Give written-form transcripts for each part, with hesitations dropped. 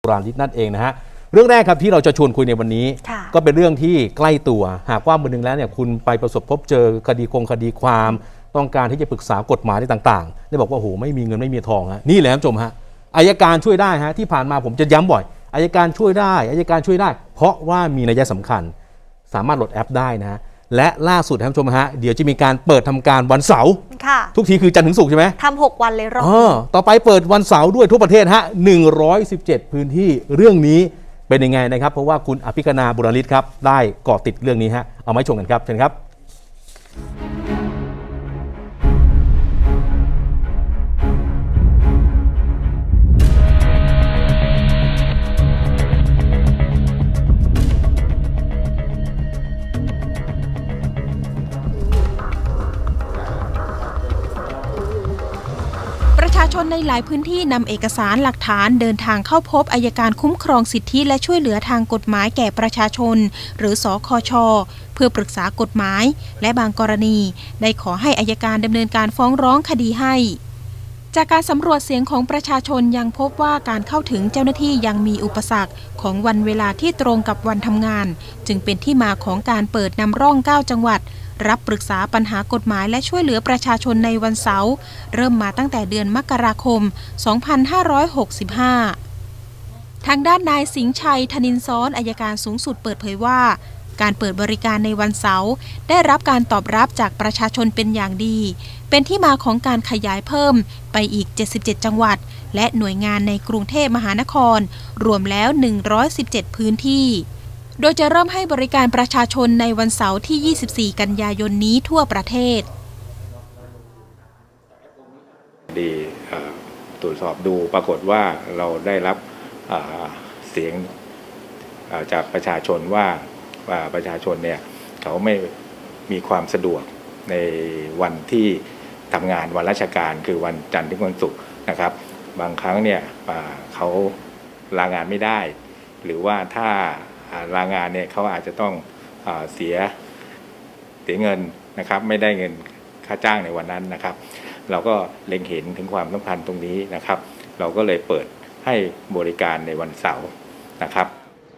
บุราริศนั่นเองนะฮะเรื่องแรกครับที่เราจะชวนคุยในวันนี้ก็เป็นเรื่องที่ใกล้ตัวหากว่าวันหนึ่งแล้วเนี่ยคุณไปประสบพบเจอคดีความต้องการที่จะปรึกษากฎหมายต่างๆได้บอกว่าโอ้โหไม่มีเงินไม่มีทองฮะนี่แหละท่านผู้ชมฮะอัยการช่วยได้ฮะที่ผ่านมาผมจะย้ำบ่อยอัยการช่วยได้เพราะว่ามีนัยสำคัญสามารถโหลดแอปได้นะฮะและล่าสุดท่านผู้ชมฮะเดี๋ยวจะมีการเปิดทำการวันเสาร์ทุกทีคือจันทร์ถึงศุกร์ใช่ไหมทำ6 วันเลยรอบต่อไปเปิดวันเสาร์ด้วยทั่วประเทศฮะ117 พื้นที่เรื่องนี้เป็นยังไงนะครับเพราะว่าคุณอภิคณาบุราริศครับได้เกาะติดเรื่องนี้ฮะเอามาชมกันครับเชิญครับประชาชนในหลายพื้นที่นำเอกสารหลักฐานเดินทางเข้าพบอัยการคุ้มครองสิทธิและช่วยเหลือทางกฎหมายแก่ประชาชนหรือสคช.เพื่อปรึกษากฎหมายและบางกรณีได้ขอให้อัยการดำเนินการฟ้องร้องคดีให้จากการสำรวจเสียงของประชาชนยังพบว่าการเข้าถึงเจ้าหน้าที่ยังมีอุปสรรคของวันเวลาที่ตรงกับวันทำงานจึงเป็นที่มาของการเปิดนำร่อง9 จังหวัดรับปรึกษาปัญหากฎหมายและช่วยเหลือประชาชนในวันเสาร์เริ่มมาตั้งแต่เดือนมกราคม 2565 ทางด้านนายสิงห์ชัยธนินทร์ซ้อนอัยการสูงสุดเปิดเผยว่าการเปิดบริการในวันเสาร์ได้รับการตอบรับจากประชาชนเป็นอย่างดีเป็นที่มาของการขยายเพิ่มไปอีก77 จังหวัดและหน่วยงานในกรุงเทพมหานครรวมแล้ว117 พื้นที่โดยจะเริ่มให้บริการประชาชนในวันเสาร์ที่24 กันยายนนี้ทั่วประเทศดีตรวจสอบดูปรากฏว่าเราได้รับเสียงจากประชาชนว่าประชาชนเนี่ยเขาไม่มีความสะดวกในวันที่ทำงานวันราชการคือวันจันทร์ถึงวันศุกร์นะครับบางครั้งเนี่ยเขาลางานไม่ได้หรือว่าถ้าลางานเนี่ยเขาอาจจะต้องเสียเงินนะครับไม่ได้เงินค่าจ้างในวันนั้นนะครับเราก็เล็งเห็นถึงความสำคัญตรงนี้นะครับเราก็เลยเปิดให้บริการในวันเสาร์นะครับ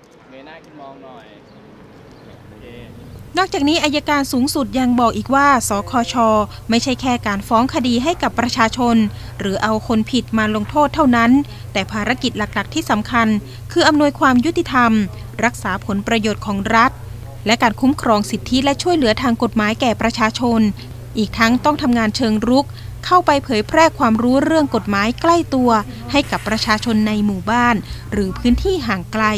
นอกจากนี้อัยการสูงสุดยังบอกอีกว่าสคช.ไม่ใช่แค่การฟ้องคดีให้กับประชาชนหรือเอาคนผิดมาลงโทษเท่านั้นแต่ภารกิจหลักๆที่สำคัญคืออำนวยความยุติธรรมรักษาผลประโยชน์ของรัฐและการคุ้มครองสิทธิและช่วยเหลือทางกฎหมายแก่ประชาชนอีกทั้งต้องทำงานเชิงรุกเข้าไปเผยแพร่ความรู้เรื่องกฎหมายใกล้ตัวให้กับประชาชนในหมู่บ้านหรือพื้นที่ห่างไกล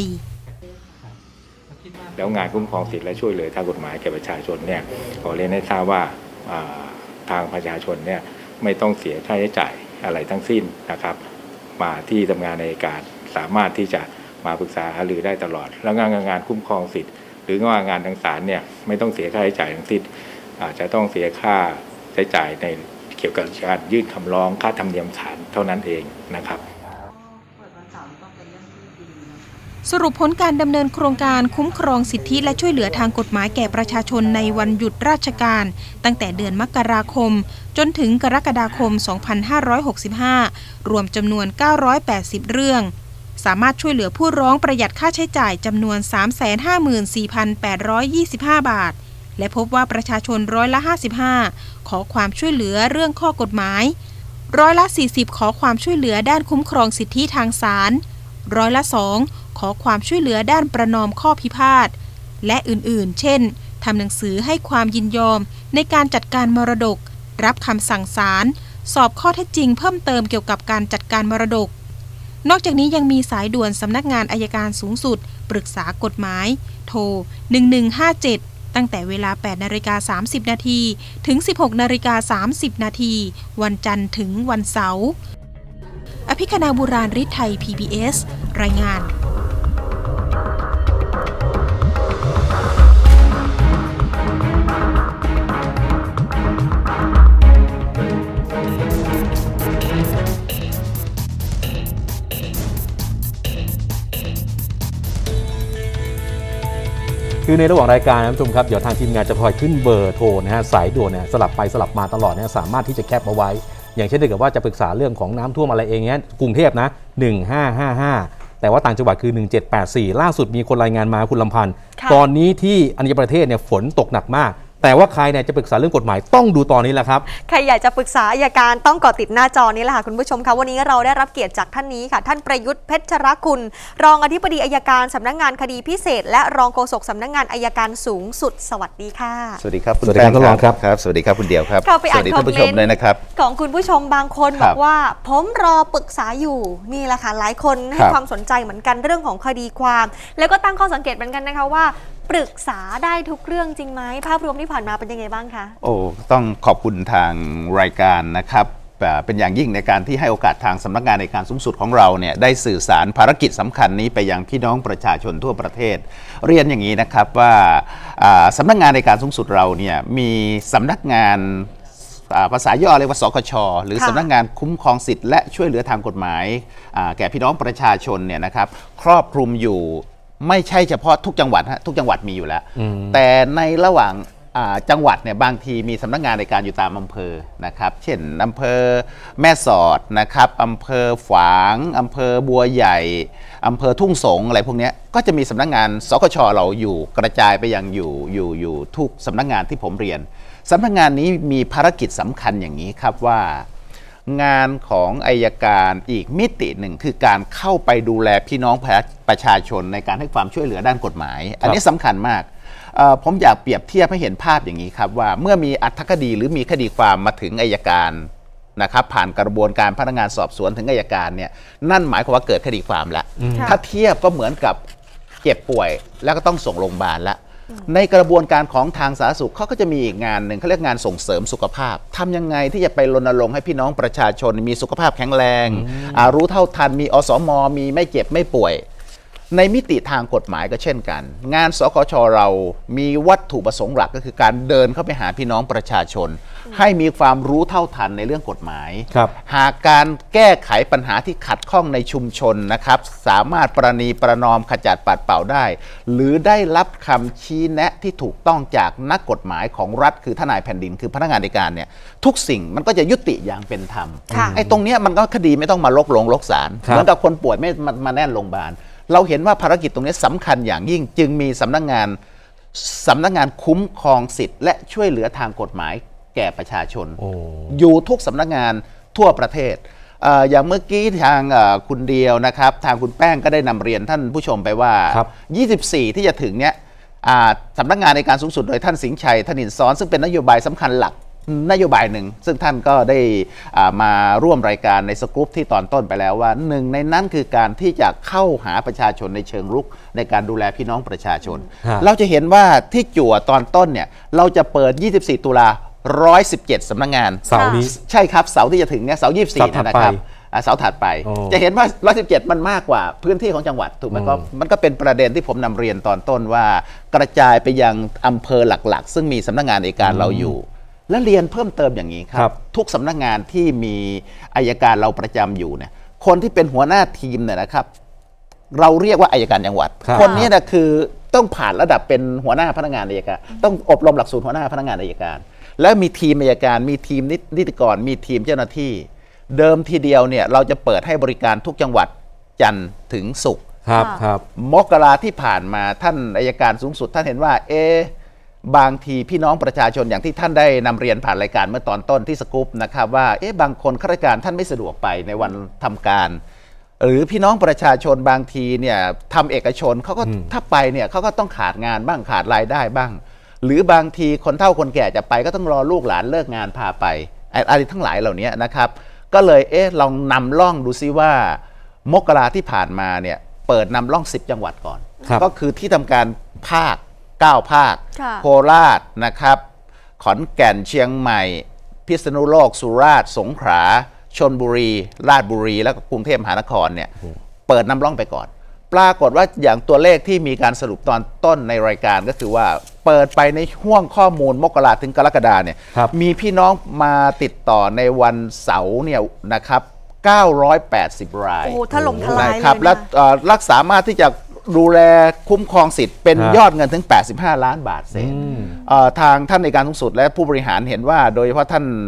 แล้วงานคุ้มครองสิทธิและช่วยเหลือทางกฎหมายแก่ประชาชนเนี่ยขอเรียนให้ทราบว่าทางประชาชนเนี่ยไม่ต้องเสียค่าใช้จ่ายอะไรทั้งสิ้นนะครับมาที่ทำงานในการสามารถที่จะมาปรึกษาหารือได้ตลอดแล้วงานคุ้มครองสิทธิ์หรือว่างานทางศาลเนี่ยไม่ต้องเสียค่าใช้จ่ายทั้งสิ้นอาจจะต้องเสียค่าใช้จ่ายในเกี่ยวกับการยื่นคำร้องค่าธรรมเนียมศาลเท่านั้นเองนะครับสรุปผลการดำเนินโครงการคุ้มครองสิทธิและช่วยเหลือทางกฎหมายแก่ประชาชนในวันหยุดราชการตั้งแต่เดือนมกราคมจนถึงกรกฎาคม 2565 รวมจำนวน 980 เรื่องสามารถช่วยเหลือผู้ร้องประหยัดค่าใช้จ่ายจำนวน 354,825 บาทและพบว่าประชาชน55%ขอความช่วยเหลือเรื่องข้อกฎหมาย40%ขอความช่วยเหลือด้านคุ้มครองสิทธิทางศาล2%ขอความช่วยเหลือด้านประนอมข้อพิพาทและอื่นๆเช่นทำหนังสือให้ความยินยอมในการจัดการมรดกรับคำสั่งศาลสอบข้อเท็จจริงเพิ่มเติมเกี่ยวกับการจัดการมรดกนอกจากนี้ยังมีสายด่วนสำนักงานอัยการสูงสุดปรึกษากฎหมายโทร1157ตั้งแต่เวลา 8:30 นาทีถึง 16:30 นาทีวันจันทร์ถึงวันเสาร์อภิคณาบุราริศไทย PBS รายงานคือในระหว่างรายการนะผู้ชมครับเดี๋ยวทางทีมงานจะคอยขึ้นเบอร์โทรนะฮะสายด่วนเนี่ยสลับไปสลับมาตลอดเนี่ยสามารถที่จะแคปเอาไว้อย่างเช่นเดียวกับว่าจะปรึกษาเรื่องของน้ำท่วมอะไรเองเนี้ยกรุงเทพนะ1555 แต่ว่าต่างจังหวัดคือ 1784 ล่าสุดมีคนรายงานมาคุณลำพันธ์ตอนนี้ที่อรัญญประเทศเนี่ยฝนตกหนักมากแต่ว่าใครเนี่ยจะปรึกษาเรื่องกฎหมายต้องดูตอนนี้แหละครับใครอยากจะปรึกษาอัยการต้องเกาะติดหน้าจอนี้แหละค่ะคุณผู้ชมคะวันนี้เราได้รับเกียรติจากท่านนี้ค่ะท่านประยุทธ์เพชรคุณรองอธิบดีอัยการสำนักงานคดีพิเศษและรองโฆษกสำนักงานอัยการสูงสุดสวัสดีค่ะสวัสดีครับคุณแป้งครับสวัสดีครับคุณเดียวครับสวัสดีท่านผู้ชมเลยนะครับของคุณผู้ชมบางคนบอกว่าผมรอปรึกษาอยู่นี่แหละค่ะหลายคนให้ความสนใจเหมือนกันเรื่องของคดีความแล้วก็ตั้งข้อสังเกตเหมือนกันนะคะว่าปรึกษาได้ทุกเรื่องจริงไหมภาพรวมที่ผ่านมาเป็นยังไงบ้างคะโอ้ต้องขอบคุณทางรายการนะครับเป็นอย่างยิ่งในการที่ให้โอกาสทางสำนักงานอัยการสูงสุดของเราเนี่ยได้สื่อสารภารกิจสำคัญนี้ไปยังพี่น้องประชาชนทั่วประเทศเรียนอย่างนี้นะครับว่าสำนักงานอัยการสูงสุดเราเนี่ยมีสำนักงานภาษาย่อเรียกว่าสคช.หรือสำนักงานคุ้มครองสิทธิ์และช่วยเหลือทางกฎหมายแก่พี่น้องประชาชนเนี่ยนะครับครอบคลุมอยู่ไม่ใช่เฉพาะทุกจังหวัดทุกจังหวัดมีอยู่แล้วแต่ในระหว่างจังหวัดเนี่ยบางทีมีสำนักงานในการอยู่ตามอำเภอนะครับเช่นอำเภอแม่สอดนะครับอำเภอฝางอำเภอบัวใหญ่อำเภอทุ่งสงอะไรพวกนี้ก็จะมีสำนักงานสคช.เราอยู่กระจายไปยังอยู่ทุกสำนักงานที่ผมเรียนสำนักงานนี้มีภารกิจสำคัญอย่างนี้ครับว่างานของอัยการอีกมิติหนึ่งคือการเข้าไปดูแลพี่น้องประชาชนในการให้ความช่วยเหลือด้านกฎหมายอันนี้สำคัญมากผมอยากเปรียบเทียบให้เห็นภาพอย่างนี้ครับว่าเมื่อมีอัธคดีหรือมีคดีความมาถึงอัยการนะครับผ่านกระบวนการพนักงานสอบสวนถึงอัยการเนี่ยนั่นหมายความว่าเกิดคดีความแล้วถ้าเทียบก็เหมือนกับเจ็บป่วยแล้วก็ต้องส่งโรงพยาบาลแล้วในกระบวนการของทางสาธารณสุขเขาก็จะมีอีกงานหนึ่งเขาเรียกงานส่งเสริมสุขภาพทำยังไงที่จะไปรณรงค์ให้พี่น้องประชาชนมีสุขภาพแข็งแรงรู้เท่าทันมีอสม.มีไม่เจ็บไม่ป่วยในมิติทางกฎหมายก็เช่นกันงานสคช.เรามีวัตถุประสงค์หลักก็คือการเดินเข้าไปหาพี่น้องประชาชนให้มีความรู้เท่าทันในเรื่องกฎหมายหากการแก้ไขปัญหาที่ขัดข้องในชุมชนนะครับสามารถประนีประนอมขจัดปัดเป่าได้หรือได้รับคำชี้แนะที่ถูกต้องจากนักกฎหมายของรัฐคือทนายแผ่นดินคือพนักงานอัยการเนี่ยทุกสิ่งมันก็จะยุติอย่างเป็นธรรมไอ้ตรงนี้มันก็คดีไม่ต้องมาลกศาลเหมือนกับคนป่วยไม่มาแน่นโรงพยาบาลเราเห็นว่าภารกิจตรงนี้สำคัญอย่างยิ่งจึงมีสำนักงานคุ้มครองสิทธิ์และช่วยเหลือทางกฎหมายแก่ประชาชนอยู่ทุกสำนักงานทั่วประเทศอย่างเมื่อกี้ทางคุณเดียวนะครับทางคุณแป้งก็ได้นำเรียนท่านผู้ชมไปว่า24ที่จะถึงเนี้ยสำนักงานในการสูงสุดโดยท่านสิงห์ชัยธนินทร์ซ้อนซึ่งเป็นนโยบายสำคัญหลักนโยบายหนึ่งซึ่งท่านก็ได้มาร่วมรายการในสกู๊ปที่ตอนต้นไปแล้วว่าหนึ่งในนั้นคือการที่จะเข้าหาประชาชนในเชิงรุกในการดูแลพี่น้องประชาชนเราจะเห็นว่าที่จั่วตอนต้นเนี่ยเราจะเปิด24ตุลา117สำนักงานเสาร์นี้ใช่ครับเสาร์ที่จะถึงเนี่ยเสาร์24นะครับเสาร์ถัดไปจะเห็นว่า117มันมากกว่าพื้นที่ของจังหวัดถูกไหมก็มันก็เป็นประเด็นที่ผมนำเรียนตอนต้นว่ากระจายไปยังอำเภอหลักๆซึ่งมีสำนักงานอัยการเราอยู่และเรียนเพิ่มเติมอย่างนี้ครับทุกสำนักงานที่มีอัยการเราประจำอยู่เนี่ยคนที่เป็นหัวหน้าทีมเนี่ยนะครับเราเรียกว่าอัยการจังหวัดคนนี้นะคือต้องผ่านระดับเป็นหัวหน้าพนักงานอัยการต้องอบรมหลักสูตรหัวหน้าพนักงานอัยการและมีทีมอัยการมีทีมนิติกรมีทีมเจ้าหน้าที่เดิมทีเดียวเนี่ยเราจะเปิดให้บริการทุกจังหวัดจันทร์ถึงศุกร์ครับมกราที่ผ่านมาท่านอัยการสูงสุดท่านเห็นว่าบางทีพี่น้องประชาชนอย่างที่ท่านได้นำเรียนผ่านรายการเมื่อตอนต้นที่สกู๊ปนะครับว่าบางคนข้าราชการท่านไม่สะดวกไปในวันทำการหรือพี่น้องประชาชนบางทีเนี่ยทำเอกชนเขาก็ถ้าไปเนี่ยเขาก็ต้องขาดงานบ้างขาดรายได้บ้างหรือบางทีคนเฒ่าคนแก่จะไปก็ต้องรอลูกหลานเลิกงานพาไปอะไรทั้งหลายเหล่านี้นะครับก็เลยลองนำล่องดูซิว่ามกราที่ผ่านมาเนี่ยเปิดนำล่อง10จังหวัดก่อนก็คือที่ทำการภาค9 ภาคโคราชนะครับขอนแก่นเชียงใหม่พิษณุโลกสุราษฎร์สงขลาชลบุรีราชบุรีแล้วก็กรุงเทพมหานครเนี่ยเปิดนำร่องไปก่อนปรากฏว่าอย่างตัวเลขที่มีการสรุปตอนต้นในรายการก็คือว่าเปิดไปในห่วงข้อมูลมกราถึงกรกฎาเนี่ยมีพี่น้องมาติดต่อในวันเสาร์เนี่ยนะครับ980 รายโอ้ถล่มทลายเลยครับและรักษามารถที่จะดูแลคุ้มครองสิทธิ์เป็นยอดเงินถึง85 ล้านบาทเศษทางท่านในการสูงสุดและผู้บริหารเห็นว่าโดยเฉพาะท่าน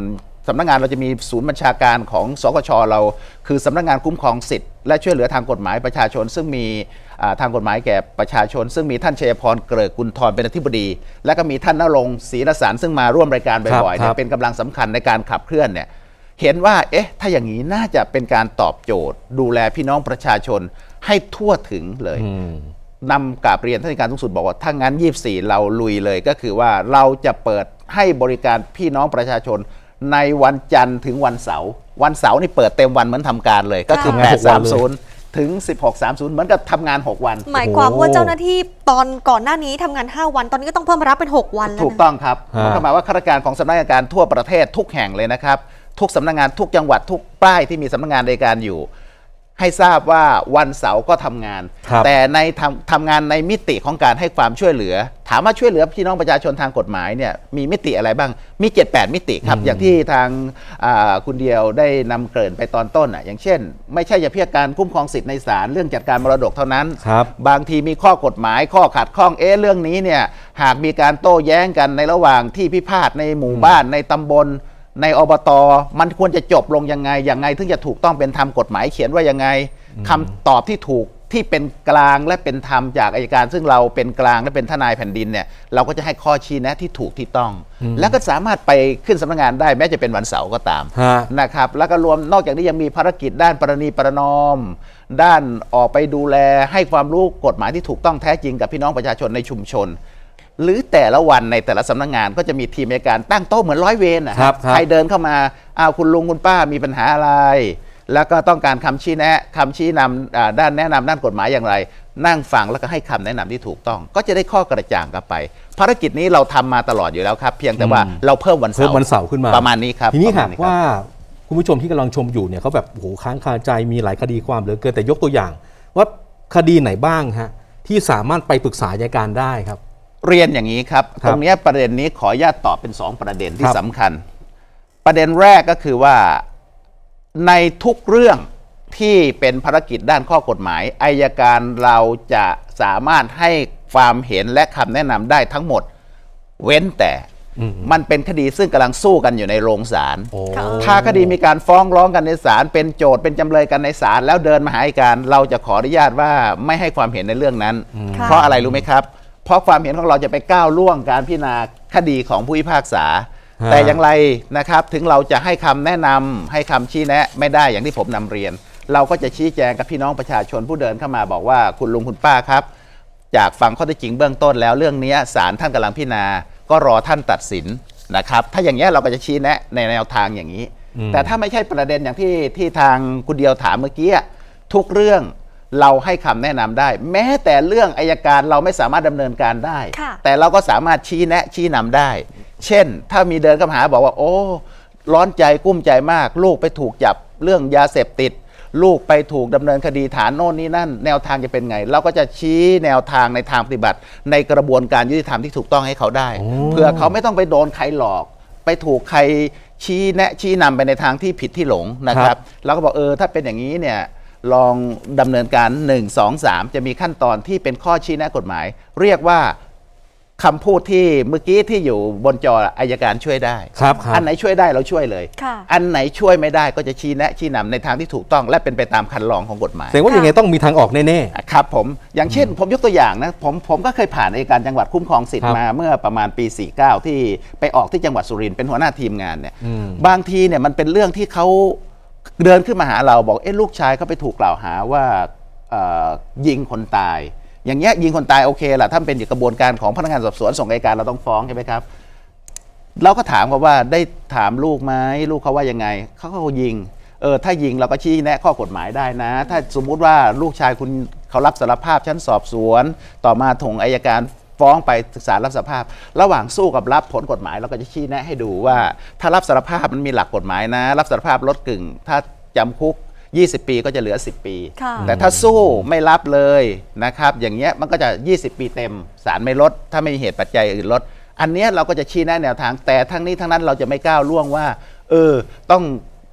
สำนักงานเราจะมีศูนย์บัญชาการของสกช.เราคือสำนักงานคุ้มครองสิทธิ์และช่วยเหลือทางกฎหมายประชาชนซึ่งมีทางกฎหมายแก่ประชาชนซึ่งมีท่านชัยพรเกริกกุลธรเป็นอธิบดีและก็มีท่านณรงค์ศรีรสารซึ่งมาร่วมรายการบ่อยๆเนี่ยเป็นกำลังสำคัญในการขับเคลื่อนเนี่ยเห็นว่าถ้าอย่างนี้น่าจะเป็นการตอบโจทย์ดูแลพี่น้องประชาชนให้ทั่วถึงเลยนำกราบเรียนท่านอัยการสูงสุดบอกว่าถ้างั้น24เราลุยเลยก็คือว่าเราจะเปิดให้บริการพี่น้องประชาชนในวันจันทร์ถึงวันเสาร์นี่เปิดเต็มวันเหมือนทำการเลยก็คือ8:30ถึง 16:30เหมือนกับทำงาน6วันหมายความว่าเจ้าหน้าที่ตอนก่อนหน้านี้ทำงาน5วันตอนนี้ก็ต้องเพิ่มมารับเป็น6วันแล้วถูกต้องครับหมายว่าข้าราชการของสำนักงานอัยการทั่วประเทศทุกแห่งเลยนะครับทุกสำนักงานทุกจังหวัดทุกป้ายที่มีสำนักงานอัยการอยู่ให้ทราบว่าวันเสาร์ก็ทำงานแต่ในทำงานในมิติของการให้ความช่วยเหลือถามว่าช่วยเหลือพี่น้องประชาชนทางกฎหมายเนี่ยมีมิติอะไรบ้างมี 7-8 มิติครับอย่างที่ทางคุณเดียวได้นำเกริ่นไปตอนต้นอย่างเช่นไม่ใช่เพียงการคุ้มครองสิทธิในศาลเรื่องจัดการมรดกเท่านั้นบางทีมีข้อกฎหมายข้อขัดข้องเรื่องนี้เนี่ยหากมีการโต้แย้งกันในระหว่างที่พิพาทในหมู่บ้านในตำบลในอบต.มันควรจะจบลงยังไงถึงจะถูกต้องเป็นธรรมกฎหมายเขียนว่ายังไงคำตอบที่ถูกที่เป็นกลางและเป็นธรรมจากอัยการซึ่งเราเป็นกลางและเป็นทนายแผ่นดินเนี่ยเราก็จะให้ข้อชี้แนะที่ถูกที่ต้องแล้วก็สามารถไปขึ้นสำนักงานได้แม้จะเป็นวันเสาร์ก็ตามนะครับแล้วก็รวมนอกจากนี้ยังมีภารกิจด้านประนีประนอมด้านออกไปดูแลให้ความรู้กฎหมายที่ถูกต้องแท้จริงกับพี่น้องประชาชนในชุมชนหรือแต่ละวันในแต่ละสำนักงานก็จะมีทีมอัยการตั้งโต๊ะเหมือนร้อยเวรนะครับใครเดินเข้ามาคุณลุงคุณป้ามีปัญหาอะไรแล้วก็ต้องการคำชี้แนะคำชี้นำด้านแนะนำด้านกฎหมายอย่างไรนั่งฟังแล้วก็ให้คำแนะนำที่ถูกต้องก็จะได้ข้อกระจ่างกลับไปภารกิจนี้เราทำมาตลอดอยู่แล้วครับเพียงแต่ว่าเราเพิ่มวันเสาร์ขึ้นมาประมาณนี้ครับทีนี้หากว่าคุณผู้ชมที่กำลังชมอยู่เนี่ยเขาแบบโหค้างคาใจมีหลายคดีความเหลือเกินแต่ยกตัวอย่างว่าคดีไหนบ้างฮะที่สามารถไปปรึกษาอัยการได้ครับเรียนอย่างนี้ครับตรงนี้ประเด็นนี้ขออนุญาตตอบเป็น2ประเด็นที่สำคัญประเด็นแรกก็คือว่าในทุกเรื่องที่เป็นภารกิจด้านข้อกฎหมายอัยการเราจะสามารถให้ความเห็นและคำแนะนำได้ทั้งหมดเว้นแต่มันเป็นคดีซึ่งกำลังสู้กันอยู่ในโรงศาลถ้าคดีมีการฟ้องร้องกันในศาลเป็นโจทย์เป็นจำเลยกันในศาลแล้วเดินมาหาอัยการเราจะขออนุญาตว่าไม่ให้ความเห็นในเรื่องนั้นเพราะอะไรรู้ไหมครับเพราะความเห็นของเราจะไปก้าวล่วงการพิจารณาคดีของผู้พิพากษาแต่อย่างไรนะครับถึงเราจะให้คำแนะนำให้คำชี้แนะไม่ได้อย่างที่ผมนำเรียนเราก็จะชี้แจงกับพี่น้องประชาชนผู้เดินเข้ามาบอกว่าคุณลุงคุณป้าครับจากฟังข้อเท็จจริงเบื้องต้นแล้วเรื่องนี้ศาลท่านกำลังพิจารณาก็รอท่านตัดสินนะครับถ้าอย่างนี้เราก็จะชี้แนะในแนวทางอย่างนี้แต่ถ้าไม่ใช่ประเด็นอย่างที่ทางคุณเดียวถามเมื่อกี้ทุกเรื่องเราให้คำแนะนำได้แม้แต่เรื่องอัยการเราไม่สามารถดำเนินการได้แต่เราก็สามารถชี้แนะชี้นำได้เช่นถ้ามีเดินเข้ามาหาบอกว่าโอ้ร้อนใจกุ้มใจมากลูกไปถูกจับเรื่องยาเสพติดลูกไปถูกดำเนินคดีฐานโน่นนี่นั่นแนวทางจะเป็นไงเราก็จะชี้แนวทางในทางปฏิบัติในกระบวนการยุติธรรมที่ถูกต้องให้เขาได้เพื่อเขาไม่ต้องไปโดนใครหลอกไปถูกใครชี้แนะชี้นำไปในทางที่ผิดที่หลงนะครับเราก็บอกถ้าเป็นอย่างนี้เนี่ยลองดำเนินการ1 2 3จะมีขั้นตอนที่เป็นข้อชี้แนะกฎหมายเรียกว่าคำพูดที่เมื่อกี้ที่อยู่บนจออัยการช่วยได้อันไหนช่วยได้เราช่วยเลยอันไหนช่วยไม่ได้ก็จะชี้แนะชี้นำในทางที่ถูกต้องและเป็นไปตามคันลองของกฎหมายแต่ว่ายังไงต้องมีทางออกแน่ๆครับผมอย่างเช่นผมยกตัวอย่างนะผมก็เคยผ่านอัยการจังหวัดคุ้มครองสิทธิ์มาเมื่อประมาณปี49ที่ไปออกที่จังหวัดสุรินทร์เป็นหัวหน้าทีมงานเนี่ยบางทีเนี่ยมันเป็นเรื่องที่เขาเดินขึ้นมาหาเราบอกลูกชายเขาไปถูกกล่าวหาว่ายิงคนตายอย่างเงี้ยยิงคนตายโอเคล่ะถ้าเป็นกระบวนการของพนักงานสอบสวนส่งอัยการเราต้องฟ้องใช่ไหมครับเราก็ถามเขาว่าได้ถามลูกไหมลูกเขาว่ายังไงเขาก็ยิงถ้ายิงเราก็ชี้แนะข้อกฎหมายได้นะถ้าสมมุติว่าลูกชายคุณเขารับสารภาพชั้นสอบสวนต่อมาถงอัยการฟ้องไปศาลรับสารภาพระหว่างสู้กับรับผลกฎหมายเราก็จะชี้แนะให้ดูว่าถ้ารับสารภาพมันมีหลักกฎหมายนะรับสารภาพลดกึ่งถ้าจำคุก20 ปีก็จะเหลือ10 ปีแต่ถ้าสู้ไม่รับเลยนะครับอย่างเงี้ยมันก็จะ20 ปีเต็มศาลไม่ลดถ้าไม่มีเหตุปัจจัยอื่นลดอันเนี้ยเราก็จะชี้แนะแนวทางแต่ทั้งนี้ทั้งนั้นเราจะไม่ก้าวล่วงว่าต้อง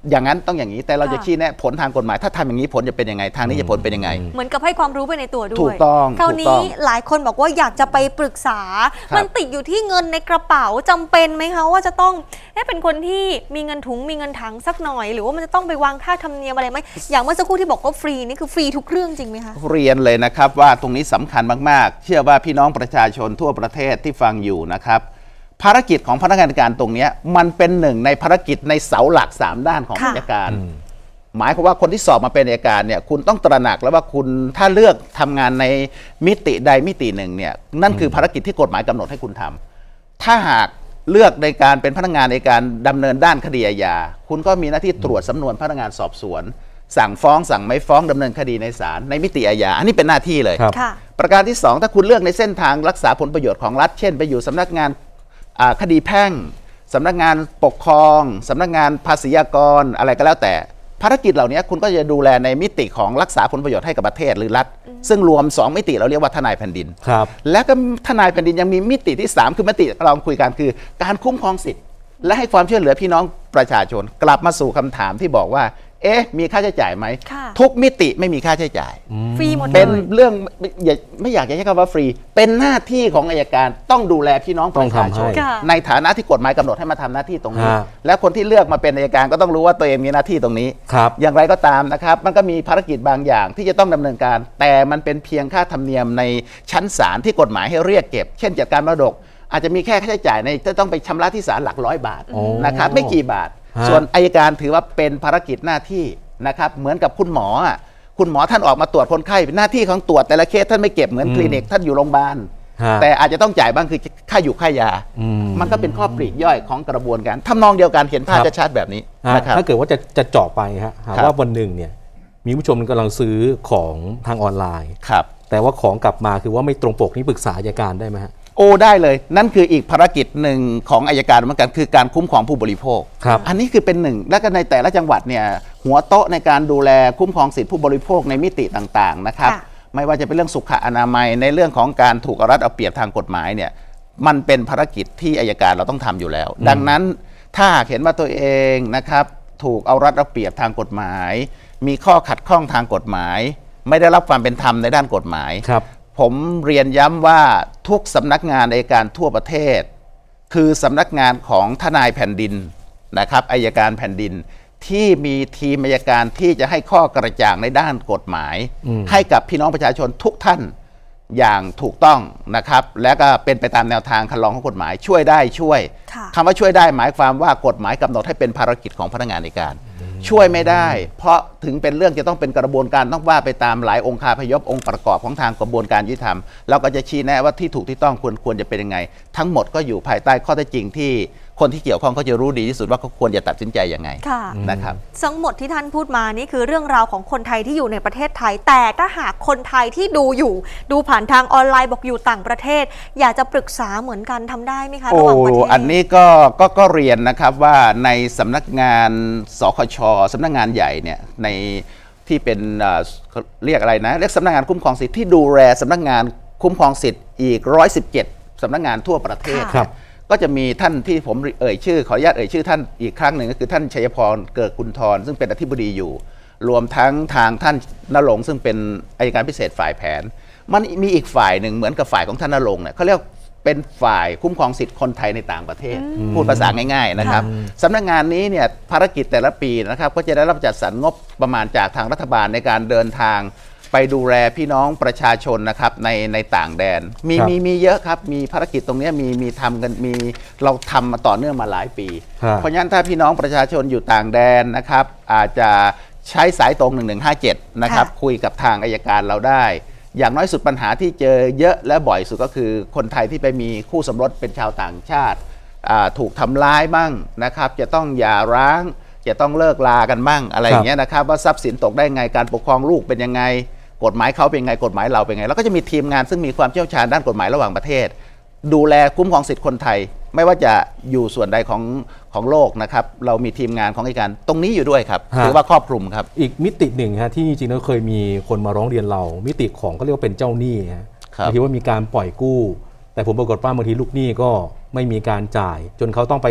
อย่างนั้นต้องอย่างนี้แต่เราจะชี้แนะผลทางกฎหมายถ้าทำอย่างนี้ผลจะเป็นยังไงทางนี้จะผลเป็นยังไงเหมือนกับให้ความรู้ไปในตัวด้วยถูกต้องคราวนี้หลายคนบอกว่าอยากจะไปปรึกษามันติดอยู่ที่เงินในกระเป๋าจำเป็นไหมคะว่าจะต้องเป็นคนที่มีเงินถุงมีเงินถังสักหน่อยหรือว่ามันจะต้องไปวางค่าธรรมเนียมอะไรไหมอย่างเมื่อสักครู่ที่บอกว่าฟรีนี่คือฟรีทุกเรื่องจริงไหมคะเรียนเลยนะครับว่าตรงนี้สำคัญมากๆเชื่อว่าพี่น้องประชาชนทั่วประเทศที่ฟังอยู่นะครับภารกิจของพนักงานอัยการตรงนี้มันเป็นหนึ่งในภารกิจในเสาหลัก3ด้านของอัยการหมายความว่าคนที่สอบมาเป็นอัยการเนี่ยคุณต้องตระหนักแล้วว่าคุณถ้าเลือกทำงานในมิติใดมิติหนึ่งเนี่ยนั่นคือภารกิจที่กฎหมายกำหนดให้คุณทำถ้าหากเลือกในการเป็นพนักงานในการดำเนินด้านคดีอาญาคุณก็มีหน้าที่ตรวจสำนวนพนักงานสอบสวนสั่งฟ้องสั่งไม่ฟ้องดำเนินคดีในศาลในมิติอาญาอันนี้เป็นหน้าที่เลยประการที่2ถ้าคุณเลือกในเส้นทางรักษาผลประโยชน์ของรัฐเช่นไปอยู่สำนักงานคดีแพ่งสำนักงานปกครองสำนักงานภาษีอากรอะไรก็แล้วแต่ภารกิจเหล่านี้คุณก็จะดูแลในมิติของรักษาผลประโยชน์ให้กับประเทศหรือรัฐซึ่งรวม2มิติเราเรียกว่าทนายแผ่นดินและก็ทนายแผ่นดินยังมีมิติที่3คือมิติเราคุยกันคือการคุ้มครองสิทธิ์และให้ความช่วยเหลือพี่น้องประชาชนกลับมาสู่คำถามที่บอกว่ามีค่าใช้จ่ายไหมทุกมิติไม่มีค่าใช้จ่ายฟรีหมดเลยเป็นเรื่องไม่อยากจะใช้คำว่าฟรีเป็นหน้าที่ของอัยการต้องดูแลพี่น้องประชาชนในฐานะที่กฎหมายกำหนดให้มาทำหน้าที่ตรงนี้และคนที่เลือกมาเป็นอัยการก็ต้องรู้ว่าตัวเองมีหน้าที่ตรงนี้อย่างไรก็ตามนะครับมันก็มีภารกิจบางอย่างที่จะต้องดำเนินการแต่มันเป็นเพียงค่าธรรมเนียมในชั้นศาลที่กฎหมายให้เรียกเก็บเช่นจัดการมรดกอาจจะมีแค่ค่าใช้จ่ายในจะต้องไปชำระที่ศาลหลัก100 บาทนะครับไม่กี่บาทส่วนอัยการถือว่าเป็นภารกิจหน้าที่นะครับเหมือนกับคุณหมอท่านออกมาตรวจคนไข้เป็นหน้าที่ของตรวจแต่ละเคสท่านไม่เก็บเหมือนคลินิกท่านอยู่โรงพยาบาลแต่อาจจะต้องจ่ายบ้างคือค่าอยู่ค่ายามันก็เป็นข้อปลีกย่อยของกระบวนการทำนองเดียวกันเห็นภาพจะชัดแบบนี้นะครับถ้าเกิดว่าจะเจาะไปฮะว่าวันหนึ่งเนี่ยมีผู้ชมกำลังซื้อของทางออนไลน์แต่ว่าของกลับมาคือว่าไม่ตรงปกนี่ปรึกษาอัยการได้ไหมฮะได้เลยนั่นคืออีกภารกิจหนึ่งของอัยการเหมือนกันคือการคุ้มครองผู้บริโภคอันนี้คือเป็นหนึ่งและก็ในแต่ละจังหวัดเนี่ยหัวโต๊ะในการดูแลคุ้มครองสิทธิผู้บริโภคในมิติต่างๆนะครับไม่ว่าจะเป็นเรื่องสุขอนามัยในเรื่องของการถูกเอารัดเอาเปรียบทางกฎหมายเนี่ยมันเป็นภารกิจที่อัยการเราต้องทำอยู่แล้วดังนั้นถ้าเห็นว่าตัวเองนะครับถูกเอารัดเอาเปรียบทางกฎหมายมีข้อขัดข้องทางกฎหมายไม่ได้รับความเป็นธรรมในด้านกฎหมายผมเรียนย้ำว่าทุกสำนักงานอัยการทั่วประเทศคือสำนักงานของทนายแผ่นดินนะครับอัยการแผ่นดินที่มีทีมอัยการที่จะให้ข้อกระจ่างในด้านกฎหมายให้กับพี่น้องประชาชนทุกท่านอย่างถูกต้องนะครับและก็เป็นไปตามแนวทางคันลองของกฎหมายช่วยได้ช่วยคำว่าช่วยได้หมายความว่ากฎหมายกำหนดให้เป็นภารกิจของพนักงานอัยการช่วยไม่ได้เพราะถึงเป็นเรื่องจะต้องเป็นกระบวนการต้องว่าไปตามหลายองค์คาพยพองค์ประกอบของทางกระบวนการยุติธรรมเราก็จะชี้แนะว่าที่ถูกที่ต้องควรจะเป็นยังไงทั้งหมดก็อยู่ภายใต้ข้อเท็จจริงที่คนที่เกี่ยวข้องเขาจะรู้ดีที่สุดว่าเขาควรจะตัดสินใจยังไงนะครับทั้งหมดที่ท่านพูดมานี่คือเรื่องราวของคนไทยที่อยู่ในประเทศไทยแต่ถ้าหากคนไทยที่ดูผ่านทางออนไลน์บอกอยู่ต่างประเทศอยากจะปรึกษาเหมือนกันทำได้ไหมคะระหว่างประเทศอันนี้ก็เรียนนะครับว่าในสำนักงานสคช.สำนักงานใหญ่เนี่ยในที่เป็นเรียกอะไรนะเรียกสำนักงานคุ้มครองสิทธิ์ที่ดูแลสำนักงานคุ้มครองสิทธิ์อีก117สำนักงานทั่วประเทศก็จะมีท่านที่ผมขออนุญาตเอ่ยชื่อท่านอีกครั้งหนึ่งก็คือท่านชัยพรเกิดกุลธรซึ่งเป็นอธิบดีอยู่รวมทั้งทางท่านณรงค์ซึ่งเป็นอัยการพิเศษฝ่ายแผนมันมีอีกฝ่ายหนึ่งเหมือนกับฝ่ายของท่านณรงค์เนี่ยเขาเรียกเป็นฝ่ายคุ้มครองสิทธิ์คนไทยในต่างประเทศพูดภาษาง่ายๆนะครับสำนักงานนี้เนี่ยภารกิจแต่ละปีนะครับก็จะได้รับจัดสรรงบประมาณจากทางรัฐบาลในการเดินทางไปดูแลพี่น้องประชาชนนะครับในต่างแดนมีเยอะครับมีภารกิจตรงนี้มีทำกันเราทำมาต่อเนื่องมาหลายปีเพราะฉะนั้นถ้าพี่น้องประชาชนอยู่ต่างแดนนะครับอาจจะใช้สายตรง1157นะครับคุยกับทางอัยการเราได้อย่างน้อยสุดปัญหาที่เจอเยอะและบ่อยสุดก็คือคนไทยที่ไปมีคู่สมรสเป็นชาวต่างชาติถูกทำร้ายบ้างนะครับจะต้องหย่าร้างจะต้องเลิกลากันบ้างอะไรอย่างเงี้ยนะครับว่าทรัพย์สินตกได้ไงการปกครองลูกเป็นยังไงกฎหมายเขาเป็นไงกฎหมายเราเป็นไงแล้วก็จะมีทีมงานซึ่งมีความเชี่ยวชาญด้านกฎหมายระหว่างประเทศดูแลคุ้มครองสิทธิคนไทยไม่ว่าจะอยู่ส่วนใดของโลกนะครับเรามีทีมงานของอัยการตรงนี้อยู่ด้วยครับถือว่าครอบคลุมครับอีกมิติหนึ่งฮะที่จริงๆแล้วเคยมีคนมาร้องเรียนเรามิติของก็เรียกว่าเป็นเจ้าหนี้ฮะบางทีว่ามีการปล่อยกู้แต่ผมปรากฏว่าบางทีลูกหนี้ก็ไม่มีการจ่ายจนเขาต้องไป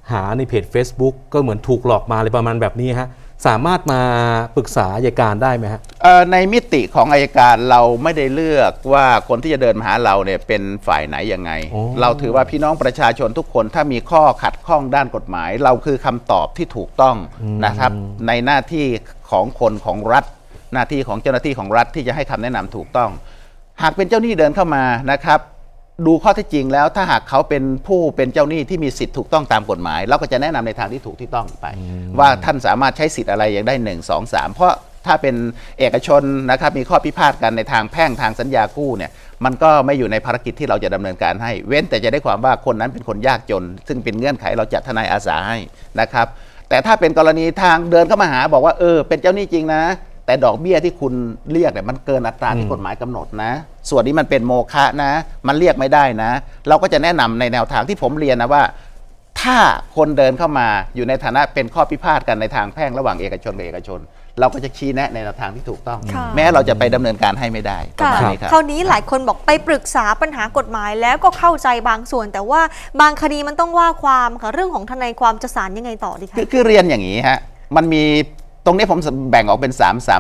หาในเพจ Facebook ก็เหมือนถูกหลอกมาอะไรประมาณแบบนี้ฮะสามารถมาปรึกษาอัยการได้ไหมฮะในมิติของอัยการเราไม่ได้เลือกว่าคนที่จะเดินมาหาเราเนี่ยเป็นฝ่ายไหนยังไงเราถือว่าพี่น้องประชาชนทุกคนถ้ามีข้อขัดข้องด้านกฎหมายเราคือคำตอบที่ถูกต้องนะครับในหน้าที่ของคนของรัฐหน้าที่ของเจ้าหน้าที่ของรัฐที่จะให้คำแนะนำถูกต้องหากเป็นเจ้าหนี้เดินเข้ามานะครับดูข้อเท็จจริงแล้วถ้าหากเขาเป็นผู้เป็นเจ้าหนี้ที่มีสิทธิ์ถูกต้องตามกฎหมายเราก็จะแนะนำในทางที่ถูกที่ต้องไปว่าท่านสามารถใช้สิทธิ์อะไรอย่างได้1 2 3เพราะถ้าเป็นเอกชนนะครับมีข้อพิพาทกันในทางแพ่งทางสัญญากู้เนี่ยมันก็ไม่อยู่ในภารกิจที่เราจะดำเนินการให้เว้นแต่จะได้ความว่าคนนั้นเป็นคนยากจนซึ่งเป็นเงื่อนไขเราจัดทนายอาสาให้นะครับแต่ถ้าเป็นกรณีทางเดินเข้ามาหาบอกว่าเป็นเจ้าหนี้จริงนะแต่ดอกเบี้ยที่คุณเรียกเนี่ยมันเกินอัตราที่กฎหมายกำหนดนะส่วนนี้มันเป็นโมฆะนะมันเรียกไม่ได้นะเราก็จะแนะนำในแนวทางที่ผมเรียนนะว่าถ้าคนเดินเข้ามาอยู่ในฐานะเป็นข้อพิพาทกันในทางแพ่งระหว่างเอกชนกับเอกชนเราก็จะชี้แนะในแนวทางที่ถูกต้องแม้เราจะไปดำเนินการให้ไม่ได้คราวนี้หลายคนบอกไปปรึกษาปัญหากฎหมายแล้วก็เข้าใจบางส่วนแต่ว่าบางคดีมันต้องว่าความค่ะเรื่องของทนายความจะศาลยังไงต่อดีคะคือเรียนอย่างนี้ฮะมันมีตรงนี้ผมแบ่งออกเป็น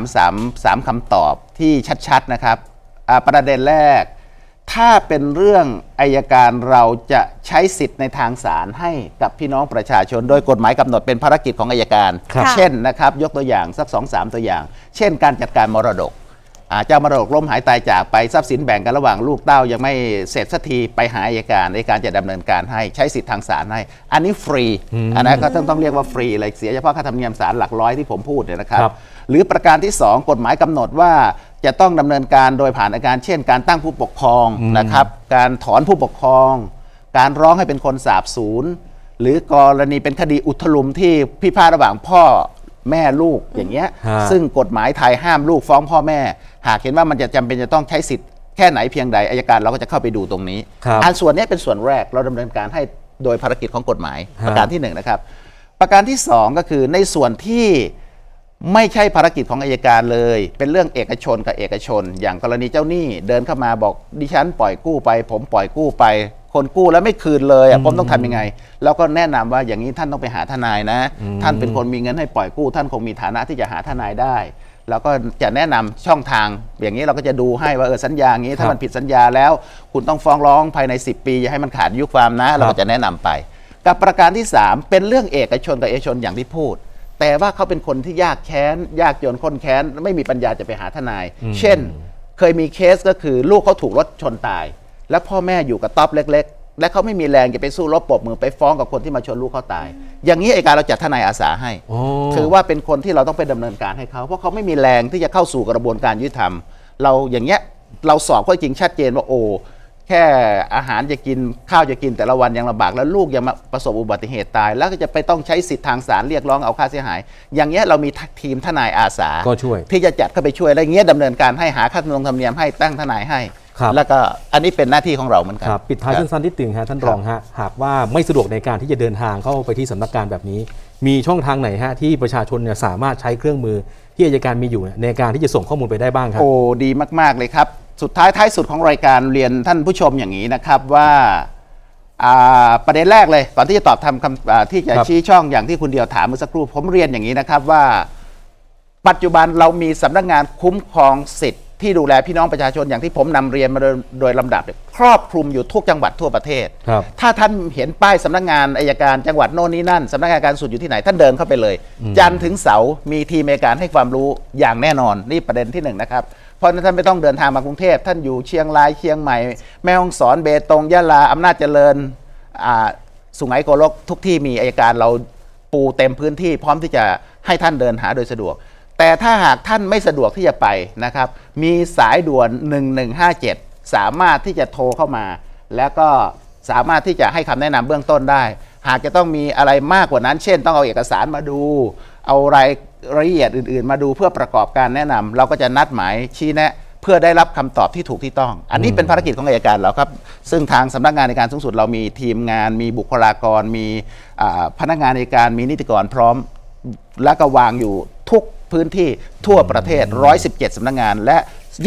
3คำตอบที่ชัดๆนะครับประเด็นแรกถ้าเป็นเรื่องอัยการเราจะใช้สิทธิ์ในทางศาลให้กับพี่น้องประชาชนโดยกฎหมายกำหนดเป็นภารกิจของอัยการเช่นนะครับยกตัวอย่างสัก 2-3 ตัวอย่างเช่นการจัดการมรดกเจ้ามรดกล้มหายตายจากไปทรัพย์สินแบ่งกันระหว่างลูกเต้ายังไม่เสร็จสักทีไปหาอัยการจะดำเนินการให้ใช้สิทธิ์ทางศาลให้อันนี้ฟรีอันนั้นก็ต้องเรียกว่าฟรีเลยเสียเฉพาะค่าธรรมเนียมศาลหลักร้อยที่ผมพูดเนี่ยนะครับหรือประการที่2กฎหมายกำหนดว่าจะต้องดำเนินการโดยผ่านอัยการเช่นการตั้งผู้ปกครองนะครับการถอนผู้ปกครองการร้องให้เป็นคนสาบสูญหรือกรณีเป็นคดีอุทลุมที่พิพาทระหว่างพ่อแม่ลูกอย่างเงี้ยซึ่งกฎหมายไทยห้ามลูกฟ้องพ่อแม่หากเห็นว่ามันจะจำเป็นจะต้องใช้สิทธิ์แค่ไหนเพียงใดอัยการเราก็จะเข้าไปดูตรงนี้อันส่วนนี้เป็นส่วนแรกเราดำเนินการให้โดยภารกิจของกฎหมายประการที่1นะครับประการที่2ก็คือในส่วนที่ไม่ใช่ภารกิจของอัยการเลยเป็นเรื่องเอกชนกับเอกชนอย่างกรณีเจ้าหนี้เดินเข้ามาบอกดิฉันปล่อยกู้ไปผมปล่อยกู้ไปคนกู้แล้วไม่คืนเลยผมต้องทำยังไงเราก็แนะนำว่าอย่างนี้ท่านต้องไปหาทนายนะท่านเป็นคนมีเงินให้ปล่อยกู้ท่านคงมีฐานะที่จะหาทนายได้แล้วก็จะแนะนำช่องทางอย่างนี้เราก็จะดูให้ว่าสัญญาอย่างนี้ถ้ามันผิดสัญญาแล้วคุณต้องฟ้องร้องภายใน10 ปีอย่าให้มันขาดอายุความนะเราก็จะแนะนำไปกับประการที่3เป็นเรื่องเอกชนกับเอกชนอย่างที่พูดแต่ว่าเขาเป็นคนที่ยากแค้นยากจนข้นแค้นไม่มีปัญญาจะไปหาทนายเช่นเคยมีเคสก็คือลูกเขาถูกรถชนตายแล้วพ่อแม่อยู่กับต๊อบเล็กๆและเขาไม่มีแรงจะไปสู้รบปรบมือไปฟ้องกับคนที่มาชนลูกเขาตายอย่างนี้อัยการเราจัดทนายอาสาให้ถือว่าเป็นคนที่เราต้องไปดำเนินการให้เขาเพราะเขาไม่มีแรงที่จะเข้าสู่กระบวนการยุติธรรมเราอย่างเงี้ยเราสอบข้อจริงชัดเจนว่าแค่อาหารจะกินข้าวจะกินแต่ละวันยังลำบากแล้วลูกยังมาประสบอุบัติเหตุตายแล้วก็จะไปต้องใช้สิทธิทางศาลเรียกร้องเอาค่าเสียหายอย่างเงี้ยเรามีทีมทนายอาสาก็ช่วยที่จะจัดเข้าไปช่วยแล้วเงี้ยดำเนินการให้หาค่าธรรมเนียมให้ตั้งทนายให้แล้วก็อันนี้เป็นหน้าที่ของเราเหมือนกันปิดท้ายสั้นๆที่ตึงฮะท่านรองฮะหากว่าไม่สะดวกในการที่จะเดินทางเข้าไปที่สำนักงานแบบนี้มีช่องทางไหนฮะที่ประชาชนเนี่ยสามารถใช้เครื่องมือที่อัยการมีอยู่ในการที่จะส่งข้อมูลไปได้บ้างครับดีมากๆเลยครับสุดท้ายสุดของรายการเรียนท่านผู้ชมอย่างนี้นะครับว่าประเด็นแรกเลยก่อนที่จะตอบที่จะชี้ช่องอย่างที่คุณเดียวถามเมื่อสักครู่ผมเรียนอย่างนี้นะครับว่าปัจจุบันเรามีสำนักงานคุ้มครองสิทธิ์ที่ดูแลพี่น้องประชาชนอย่างที่ผมนำเรียนมาโดยลำดับครอบคลุมอยู่ทุกจังหวัดทั่วประเทศถ้าท่านเห็นป้ายสำนักงานอัยการจังหวัดโน่นนี่นั่นสำนักงานการสุดอยู่ที่ไหนท่านเดินเข้าไปเลยจันทร์ถึงเสาร์มีทีมอัยการให้ความรู้อย่างแน่นอนนี่ประเด็นที่1นะครับเพราะท่านไม่ต้องเดินทางมากรุงเทพท่านอยู่เชียงรายเชียงใหม่แม่ฮ่องสอนเบตงยะลาอำนาจเจริญสุไหงโกลกทุกที่มีอัยการเราปูเต็มพื้นที่พร้อมที่จะให้ท่านเดินหาโดยสะดวกแต่ถ้าหากท่านไม่สะดวกที่จะไปนะครับมีสายด่วน1157สามารถที่จะโทรเข้ามาแล้วก็สามารถที่จะให้คำแนะนำเบื้องต้นได้หากจะต้องมีอะไรมากกว่านั้นเช่นต้องเอาเอกสารมาดูเอารายละเอียดอื่นๆมาดูเพื่อประกอบการแนะนำเราก็จะนัดหมายชี้แนะเพื่อได้รับคำตอบที่ถูกที่ต้องอันนี้เป็นภารกิจของอัยการเราครับซึ่งทางสำนักงานอัยการสูงสุดเรามีทีมงานมีบุคลากรมีพนักงานอัยการมีนิติกรพร้อมและก็วางอยู่ทุกพื้นที่ทั่วประเทศ117สำนักงานและ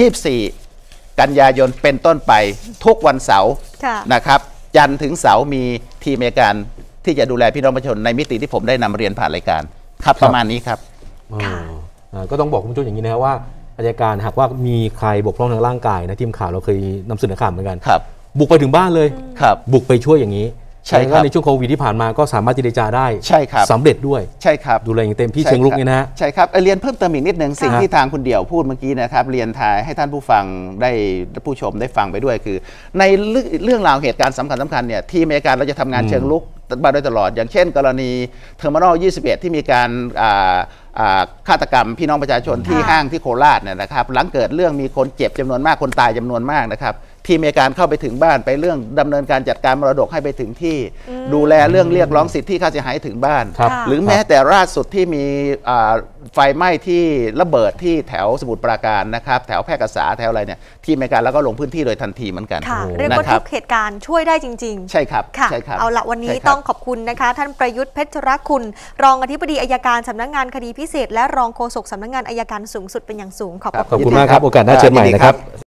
24กันยายนเป็นต้นไปทุกวันเสาร์นะครับจันทร์ถึงเสาร์มีทีมอัยการที่จะดูแลพี่น้องประชาชนในมิติที่ผมได้นำเรียนผ่านรายการครับประมาณนี้ครับก็ต้องบอกคุณผู้ชมอย่างนี้นะครับว่าอัยการหากว่ามีใครบกพร่องทางร่างกายนะทีมข่าวเราเคยนำเสนอข่าวเหมือนกันบุกไปถึงบ้านเลยบุกไปช่วยอย่างนี้ใช่ครับในช่วงโควิดที่ผ่านมาก็สามารถเจรจาได้ใช่ครับสำเร็จด้วยใช่ครับดูแลอย่างเต็มที่เชิงลุกนี่นะใช่ครับเรียนเพิ่มเติมอีกนิดนึงสิ่งที่ทางคุณเดี่ยวพูดเมื่อกี้นะครับเรียนทายให้ท่านผู้ฟังได้ผู้ชมได้ฟังไปด้วยคือในเรื่องราวเหตุการณ์สำคัญเนี่ยที่อเมริกาเราจะทำงานเชิงลุกมาโดยตลอดอย่างเช่นกรณีเทอร์มินอล 21 ที่มีการฆาตกรรมพี่น้องประชาชนที่ห้างที่โคราชเนี่ยนะครับหลังเกิดเรื่องมีคนเจ็บจำนวนมากคนตายจำนวนมากนะครับที่อเมริกาเข้าไปถึงบ้านไปเรื่องดำเนินการจัดการมรดกให้ไปถึงที่ดูแลเรื่องเรียกร้องสิทธิค่าเสียหายถึงบ้านหรือแม้แต่ล่าสุดที่มีไฟไหม้ที่ระเบิดที่แถวสมุทรปราการนะครับแถวแพร่กษาแถวอะไรเนี่ยที่อเมริกาแล้วก็ลงพื้นที่โดยทันทีเหมือนกันเรียกว่าทุกเหตุการณ์ช่วยได้จริงๆใช่ครับใช่ครับเอาละวันนี้ต้องขอบคุณนะคะท่านประยุทธ์เพชรคุณรองอธิบดีอัยการสำนักงานคดีพิเศษและรองโฆษกสำนักงานอัยการสูงสุดเป็นอย่างสูงขอบคุณมากครับโอกาสหน้าเชิญใหม่นะครับ